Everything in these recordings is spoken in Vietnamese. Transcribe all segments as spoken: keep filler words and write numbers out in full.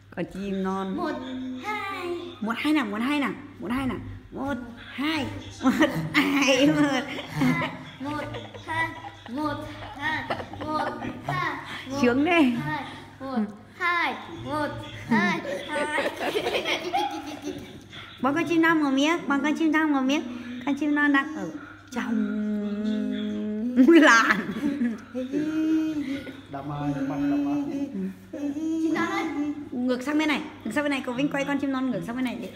Con chim non. Một, hai. Một hai nào, một hai nào, một hai nào. Một hai, một hai, một Một, hai, một, hai, một, hai. Sướng đi. Một, hai, một, hai, hai. Bón con chim non một miếng, bón con chim non một miếng. Con chim non đang ở trong làn. Đậm ơi, đậm ơi, đậm ơi. Chim non ơi. Ngược sang bên này, ngược sang bên này, cô Vinh quay con chim non ngược sang bên này đi.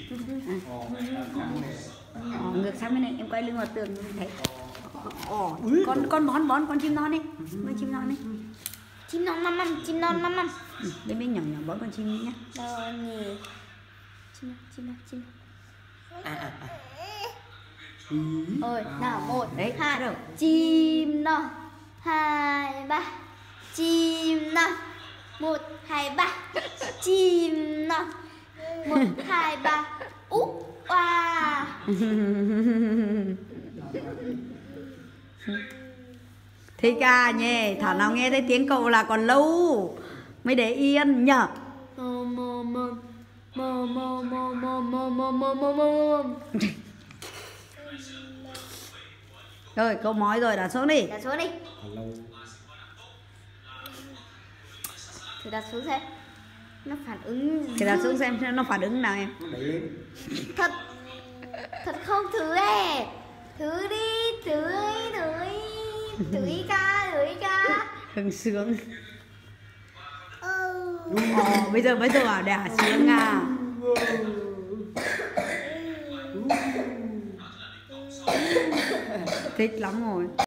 Ờ, ngược sang bên này, em quay lưng vào tường thấy. Ồ, con con bón bón con chim non đi, con chim non đi. Chim non măm măm, chim non măm măm. Ừ, bên bên nhỏ nhỏ bón con chim đi nhá. Rồi nhỉ. Chim non, chim non, chim non. À, à, à. Rồi, nào một, Đấy, hai, bắt đầu. chim non, hai, ba, chim non, một, hai, ba, chim non, một, hai, ba, úp, oa. Thích à nhé, thảo nào nghe thấy tiếng cậu là còn lâu mới để yên nhở. Mơ mơ mơ mơ mơ mơ mơ mơ mơ mơ mơ mơ. Rồi, câu mói rồi, đặt xuống đi. Đặt xuống đi. Thử đặt xuống xem. Nó phản ứng. Thì đặt xuống xem nó phản ứng nào em. Thật thật không thử ấy. Thử đi, thử đi, thử đi. Thử đi ca, thử đi ca. Hưng sướng. Ồ, bây giờ bây giờ bảo đẻ sướng à. Thích lắm rồi.